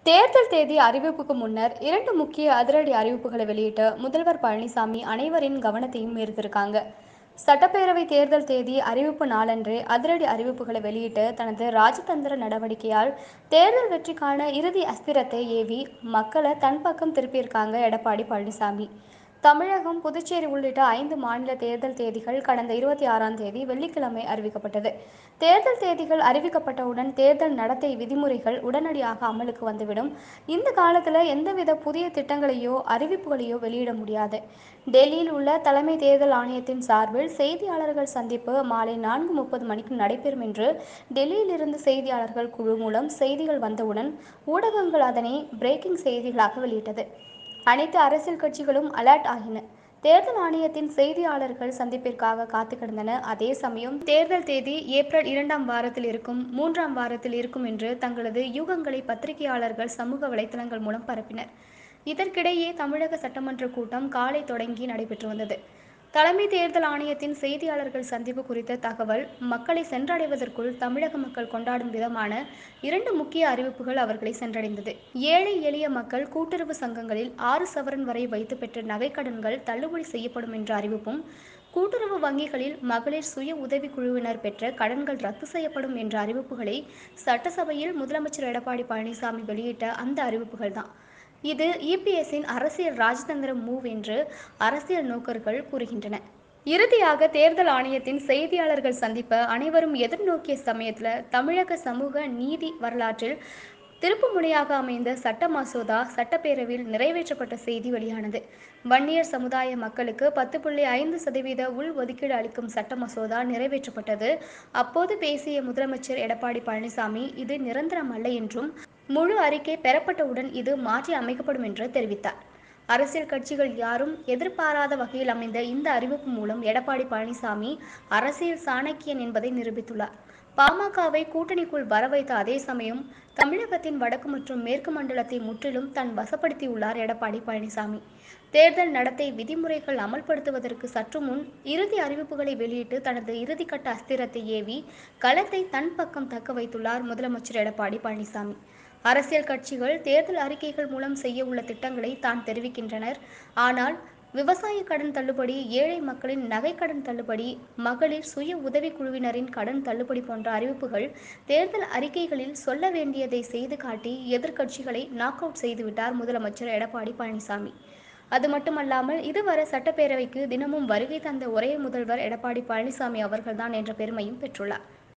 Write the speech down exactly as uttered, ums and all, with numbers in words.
தேர்தல் தேதி அறிவிப்புக்கு முன்னர் இரண்டு முக்கிய அதிரடி அறிவிப்புகளை வெளியிட்ட முதல்வர் பழனிசாமி அனைவரின் கவனத்தையும் ஈர்த்திருக்காங்க. சட்டப்பேரவை தேர்தல் தேதி அறிவிப்பு நாளன்றே அதிரடி அறிவிப்புகளை வெளியிட்டு தனது ராஜதந்திர நடவடிக்கையால் தேர்தல் வெற்றிக்கான இறுதி அஸ்திரத்தை ஏவி மக்களை தன் பக்கம் திருப்பியிருக்காங்க எடப்பாடி பழனிசாமி. தமிழகம், புதுச்சேரி உள்ளிட்ட ஐந்து மாநில தேர்தல் தேதிகள் கடந்த இருபத்தி ஆறாம் தேதி வெள்ளிக்கிழமை அறிவிக்கப்பட்டது. தேர்தல் தேதிகள் அறிவிக்கப்பட்டவுடன் தேர்தல் நடத்தை விதிமுறைகள் உடனடியாக அமலுக்கு வந்துவிடும். இந்த காலத்தில் எந்தவித புதிய திட்டங்களையோ அறிவிப்புகளையோ வெளியிட முடியாது. டெல்லியில் உள்ள தலைமை தேர்தல் ஆணையத்தின் சார்பில் செய்தியாளர்கள் சந்திப்பு மாலை நான்கு முப்பது மணிக்கு நடைபெறும் என்று டெல்லியிலிருந்து செய்தியாளர்கள் குழு மூலம் செய்திகள் வந்தவுடன் ஊடகங்கள் அதனை பிரேக்கிங் செய்திகளாக வெளியிட்டது. அனைத்து அரசியல் கட்சிகளும் அலர்ட் ஆகின. தேர்தல் ஆணையத்தின் செய்தியாளர்கள் சந்திப்பிற்காக காத்து கிடந்தன. அதே சமயம் தேர்தல் தேதி ஏப்ரல் இரண்டாம் வாரத்தில் இருக்கும், மூன்றாம் வாரத்தில் இருக்கும் என்று தங்களது யூகங்களை பத்திரிகையாளர்கள் சமூக வலைதளங்கள் மூலம் பரப்பினர். இதற்கிடையே தமிழக சட்டமன்ற கூட்டம் காலை தொடங்கி நடைபெற்று வந்தது. தலைமை தேர்தல் ஆணையத்தின் செய்தியாளர்கள் சந்திப்பு குறித்த தகவல் மக்களை சென்றடைவதற்குள் தமிழக மக்கள் கொண்டாடும் விதமான இரண்டு முக்கிய அறிவிப்புகள் அவர்களை சென்றடைந்தது. ஏழை எளிய மக்கள் கூட்டுறவு சங்கங்களில் ஆறு சவரன் வரை வைத்து பெற்ற நகைக்கடன்கள் தள்ளுபடி செய்யப்படும் என்ற அறிவிப்பும், கூட்டுறவு வங்கிகளில் மகளிர் சுய உதவி குழுவினர் பெற்ற கடன்கள் ரத்து செய்யப்படும் என்ற அறிவிப்புகளை சட்டசபையில் முதலமைச்சர் எடப்பாடி பழனிசாமி வெளியிட்ட அந்த அறிவிப்புகள் தான். இது இபிஎஸ்ஸின் அரசியல் ராஜதந்திர மூவ் என்று அரசியல் நோக்கர்கள் கூறுகின்றன. இறுதியாக தேர்தல் ஆணையத்தின் செய்தியாளர்கள் சந்திப்பை அனைவரும் எதிர்நோக்கிய சமயத்தில் தமிழக சமூக நீதி வரலாற்றில் திருப்புமுனையாக அமைந்த சட்ட மசோதா சட்டப்பேரவையில் நிறைவேற்றப்பட்ட செய்தி வெளியானது. வன்னியர் சமுதாய மக்களுக்கு பத்து புள்ளி ஐந்து சதவீத உள் ஒதுக்கீடு அளிக்கும் சட்ட மசோதா நிறைவேற்றப்பட்டது. அப்போது பேசிய முதலமைச்சர் எடப்பாடி பழனிசாமி, இது நிரந்தரம் அல்ல என்றும், முழு அறிக்கை பெறப்பட்டவுடன் இது மாற்றி அமைக்கப்படும் என்று தெரிவித்தார். அரசியல் கட்சிகள் யாரும் எதிர்பாராத வகையில் அமைந்த இந்த அறிவிப்பு மூலம் எடப்பாடி பழனிசாமி அரசியல் சாணக்கியன் என்பதை நிரூபித்துள்ளார். பாமகவை கூட்டணிக்குள் வரவைத்த அதே சமயம் தமிழகத்தின் வடக்கு மற்றும் மேற்கு மண்டலத்தை முற்றிலும் தன் வசப்படுத்தியுள்ளார் எடப்பாடி பழனிசாமி. தேர்தல் நடத்தை விதிமுறைகள் அமல்படுத்துவதற்கு சற்று முன் இறுதி அறிவிப்புகளை வெளியிட்டு தனது இறுதிக்கட்ட அஸ்திரத்தை ஏவி களத்தை தன் பக்கம் தக்க வைத்துள்ளார் முதலமைச்சர் எடப்பாடி பழனிசாமி. அரசியல் கட்சிகள் தேர்தல் அறிக்கைகள் மூலம் செய்ய உள்ள திட்டங்களை தான் தெரிவிக்கின்றனர். ஆனால் விவசாய கடன் தள்ளுபடி, ஏழை மக்களின் நகை கடன் தள்ளுபடி, மகளிர் சுய உதவி குழுவினரின் கடன் தள்ளுபடி போன்ற அறிவிப்புகள் தேர்தல் அறிக்கைகளில் சொல்ல வேண்டியதை செய்து காட்டி எதிர்க்கட்சிகளை நாக் அவுட் செய்துவிட்டார் முதலமைச்சர் எடப்பாடி பழனிசாமி. அது மட்டுமல்லாமல் இதுவரை சட்டப்பேரவைக்கு தினமும் வருகை தந்த ஒரே முதல்வர் எடப்பாடி பழனிசாமி அவர்கள்தான் என்ற பெருமையும் பெற்றுள்ளார்.